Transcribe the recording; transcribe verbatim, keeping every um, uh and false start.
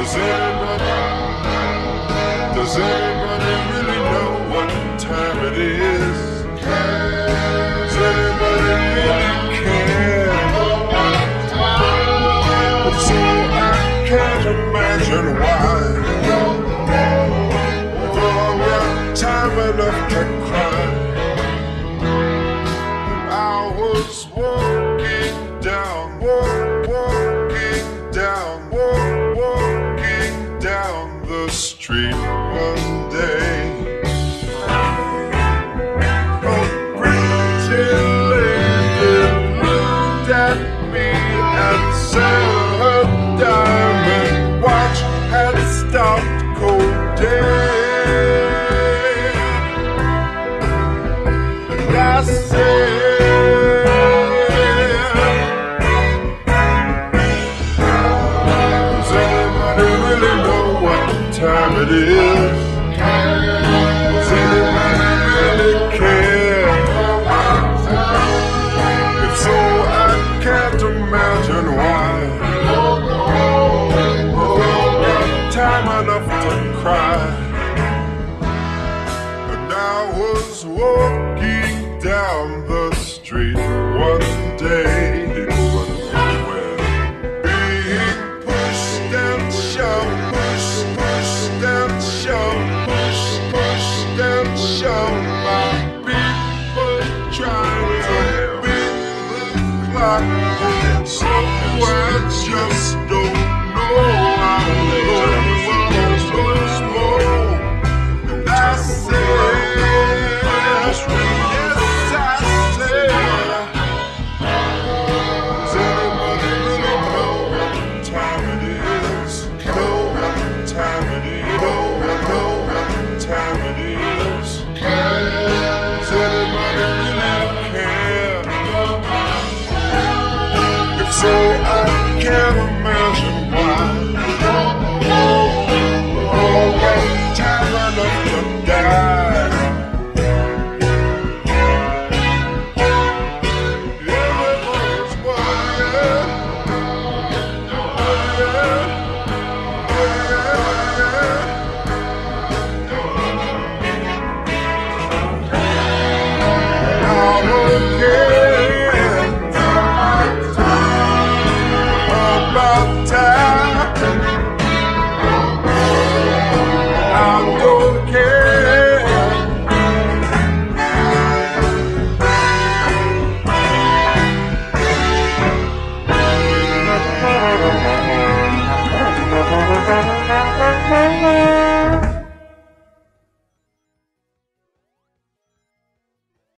Does anybody, does anybody really know what time it is? Does anybody really care? If so, I can't imagine why. We've all got time enough to cry. And I was walking down, walk, walking down, walk, walking down the street one day. A pretty lady looked at me and said her diamond watch had stopped cold dead. And I said, does anybody really know what time it is? Does anybody really care? If so, I can't imagine why. We've all got time enough to cry.